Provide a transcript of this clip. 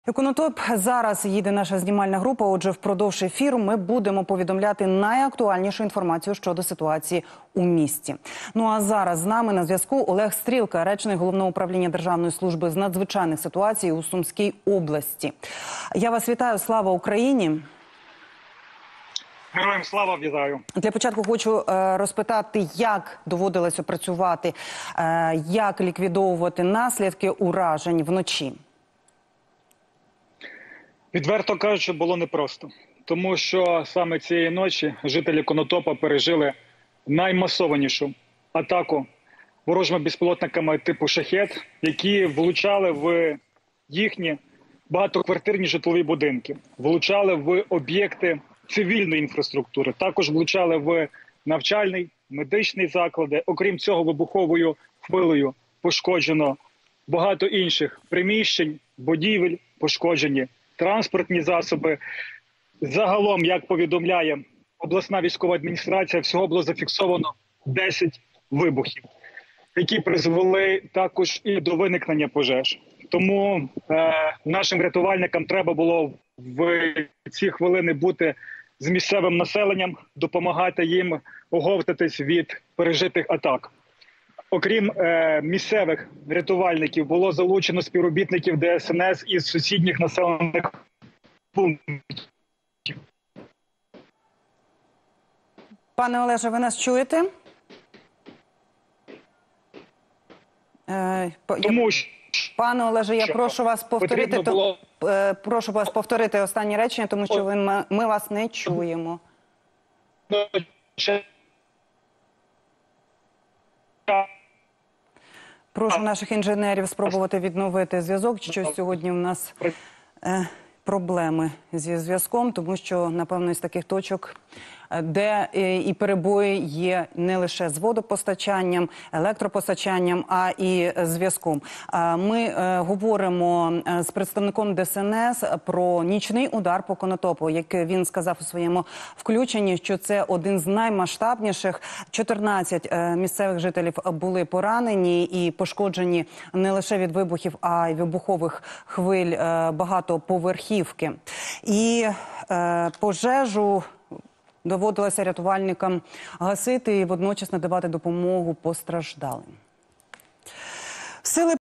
Конотоп зараз їде наша знімальна група. Отже, впродовж ефіру ми будемо повідомляти найактуальнішу інформацію щодо ситуації у місті. Ну а зараз з нами на зв'язку Олег Стрілка, речник Головного управління Державної служби з надзвичайних ситуацій у Сумській області. Я вас вітаю. Слава Україні! Героям слава, вітаю. Для початку хочу розпитати, як доводилось опрацювати, як ліквідовувати наслідки уражень вночі. Відверто кажучи, було непросто. Тому що саме цієї ночі жителі Конотопа пережили наймасованішу атаку ворожими безпілотниками типу «Шахед», які влучали в їхні багатоквартирні житлові будинки, влучали в об'єкти цивільної інфраструктури, також влучали в навчальний, медичний заклади. Окрім цього, вибуховою хвилею пошкоджено багато інших приміщень, будівель, пошкоджені транспортні засоби. Загалом, як повідомляє обласна військова адміністрація, всього було зафіксовано 10 вибухів, які призвели також і до виникнення пожеж. Тому нашим рятувальникам треба було в ці хвилини бути з місцевим населенням, допомагати їм оговтатись від пережитих атак. Окрім місцевих рятувальників, було залучено співробітників ДСНС із сусідніх населених пунктів. Пане Олеже, ви нас чуєте? Пане Олеже, я прошу вас повторити, прошу вас повторити останні речення, тому що ми вас не чуємо. Прошу наших інженерів спробувати відновити зв'язок. Щось сьогодні у нас проблеми зі зв'язком, тому що, напевно, із таких точок, де і перебої є не лише з водопостачанням, електропостачанням, а і зв'язком. Ми говоримо з представником ДСНС про нічний удар по Конотопу. Як він сказав у своєму включенні, що це один з наймасштабніших. 14 місцевих жителів були поранені і пошкоджені не лише від вибухів, а й вибухових хвиль багатоповерхівки. І пожежу доводилося рятувальникам гасити і водночас надавати допомогу постраждалим. Сили